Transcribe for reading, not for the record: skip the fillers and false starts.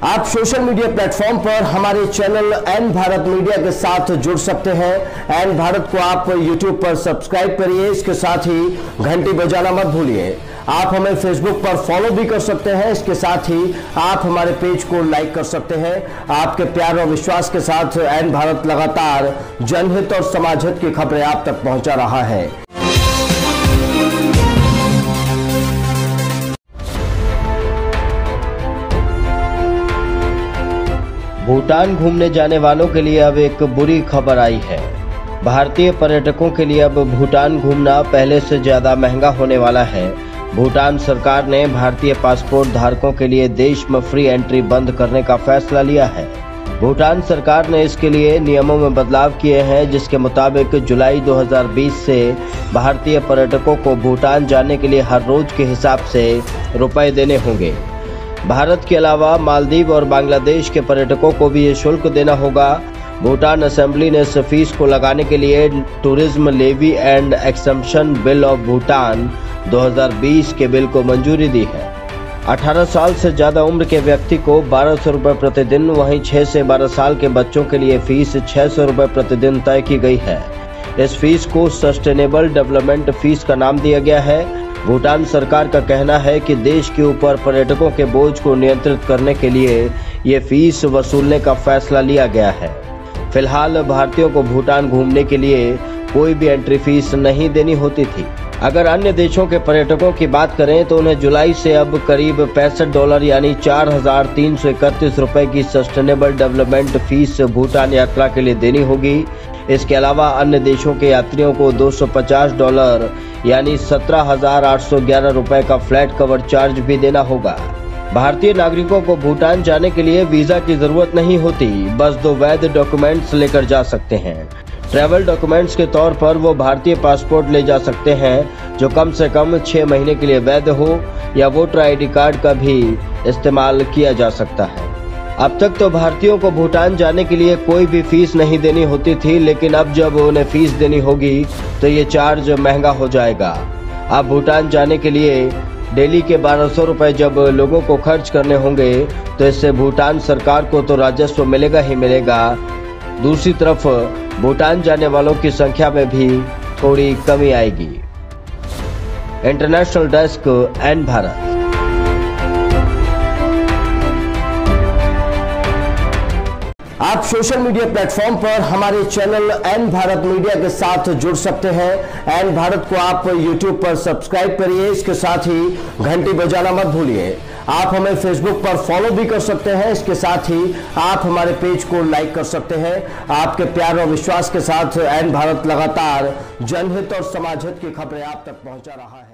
आप social media platform पर हमारे चैनल एन भारत मीडिया के साथ जुड़ सकते हैं। एन भारत को आप यूट्यूब पर सब्सक्राइब करिए, इसके साथ ही घंटी बजाना मत भूलिए। आप हमें फेसबुक पर फॉलो भी कर सकते हैं, इसके साथ ही आप हमारे पेज को लाइक कर सकते हैं। आपके प्यार और विश्वास के साथ एन भारत लगातार जनहित और समाज हित की खबरें आप तक पहुंचा रहा है। भूटान घूमने जाने वालों के लिए अब एक बुरी खबर आई है। भारतीय पर्यटकों के लिए अब भूटान घूमना पहले से ज़्यादा महंगा होने वाला है। भूटान सरकार ने भारतीय पासपोर्ट धारकों के लिए देश में फ्री एंट्री बंद करने का फैसला लिया है। भूटान सरकार ने इसके लिए नियमों में बदलाव किए हैं, जिसके मुताबिक जुलाई 2020 से भारतीय पर्यटकों को भूटान जाने के लिए हर रोज के हिसाब से रुपए देने होंगे। भारत के अलावा मालदीव और बांग्लादेश के पर्यटकों को भी ये शुल्क देना होगा। भूटान असेंबली ने इस फीस को लगाने के लिए tourism levy and exemption bill of Bhutan 2020 के बिल को मंजूरी दी है। 18 साल से ज़्यादा उम्र के व्यक्ति को 1200 रुपये प्रतिदिन, वहीं 6 से 12 साल के बच्चों के लिए फीस 600 रुपये प्रतिदिन तय की गई है। इस फीस को सस्टेनेबल डेवलपमेंट फीस का नाम दिया गया है। भूटान सरकार का कहना है कि देश के ऊपर पर्यटकों के बोझ को नियंत्रित करने के लिए ये फीस वसूलने का फैसला लिया गया है। फिलहाल भारतीयों को भूटान घूमने के लिए कोई भी एंट्री फीस नहीं देनी होती थी। अगर अन्य देशों के पर्यटकों की बात करें तो उन्हें जुलाई से अब करीब $65 यानी 4,331 रुपए की सस्टेनेबल डेवलपमेंट फीस भूटान यात्रा के लिए देनी होगी। इसके अलावा अन्य देशों के यात्रियों को $250 यानी 17,811 रुपए का फ्लैट कवर चार्ज भी देना होगा। भारतीय नागरिकों को भूटान जाने के लिए वीजा की जरूरत नहीं होती, बस 2 वैध डॉक्यूमेंट्स लेकर जा सकते हैं। ट्रैवल डॉक्यूमेंट्स के तौर पर वो भारतीय पासपोर्ट ले जा सकते हैं जो कम से कम 6 महीने के लिए वैध हो, या वोटर ID कार्ड का भी इस्तेमाल किया जा सकता है। अब तक तो भारतीयों को भूटान जाने के लिए कोई भी फीस नहीं देनी होती थी, लेकिन अब जब उन्हें फीस देनी होगी तो ये चार्ज महंगा हो जाएगा। अब भूटान जाने के लिए डेली के 1200 रुपए जब लोगों को खर्च करने होंगे तो इससे भूटान सरकार को तो राजस्व मिलेगा ही मिलेगा, दूसरी तरफ भूटान जाने वालों की संख्या में भी थोड़ी कमी आएगी। International desk, N Bharat. आप सोशल मीडिया प्लेटफॉर्म पर हमारे चैनल एन भारत मीडिया के साथ जुड़ सकते हैं। एन भारत को आप यूट्यूब पर सब्सक्राइब करिए, इसके साथ ही घंटी बजाना मत भूलिए। आप हमें फेसबुक पर फॉलो भी कर सकते हैं, इसके साथ ही आप हमारे पेज को लाइक कर सकते हैं। आपके प्यार और विश्वास के साथ एन भारत लगातार जनहित और समाज हित की खबरें आप तक पहुंचा रहा है।